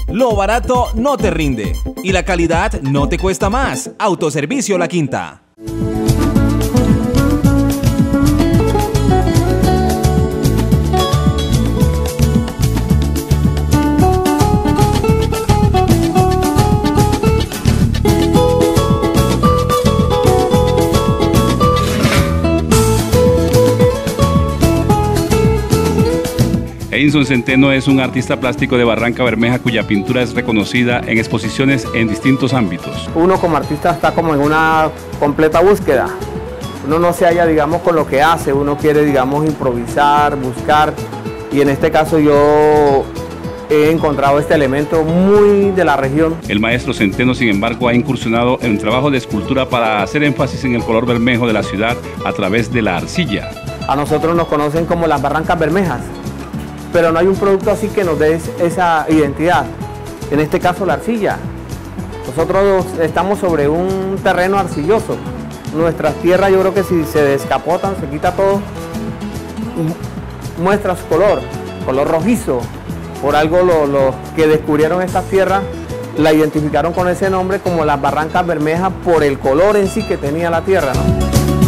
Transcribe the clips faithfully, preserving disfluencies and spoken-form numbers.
Lo barato no te rinde y la calidad no te cuesta más. Autoservicio La Quinta. Edinson Centeno es un artista plástico de Barranca Bermeja cuya pintura es reconocida en exposiciones en distintos ámbitos. Uno como artista está como en una completa búsqueda. Uno no se halla, digamos, con lo que hace, uno quiere, digamos, improvisar, buscar, y en este caso yo he encontrado este elemento muy de la región. El maestro Centeno, sin embargo, ha incursionado en un trabajo de escultura para hacer énfasis en el color bermejo de la ciudad a través de la arcilla. A nosotros nos conocen como las Barrancas Bermejas, pero no hay un producto así que nos dé esa identidad. En este caso la arcilla. Nosotros estamos sobre un terreno arcilloso. Nuestras tierras, yo creo que si se descapotan, se quita todo, muestra su color, color rojizo. Por algo los lo que descubrieron estas tierras la identificaron con ese nombre como las Barrancas Bermejas por el color en sí que tenía la tierra, ¿no?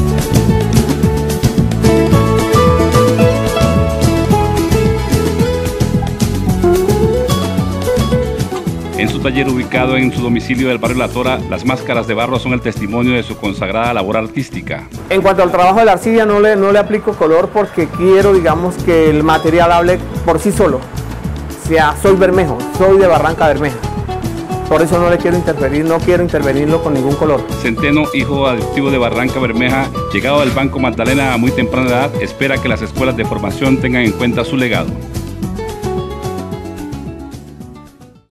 En su taller ubicado en su domicilio del barrio La Tora, las máscaras de barro son el testimonio de su consagrada labor artística. En cuanto al trabajo de la arcilla, no le, no le aplico color porque quiero, digamos, que el material hable por sí solo. O sea, soy bermejo, soy de Barranca Bermeja. Por eso no le quiero interferir, no quiero intervenirlo con ningún color. Centeno, hijo adoptivo de Barranca Bermeja, llegado del Banco Magdalena a muy temprana edad, espera que las escuelas de formación tengan en cuenta su legado.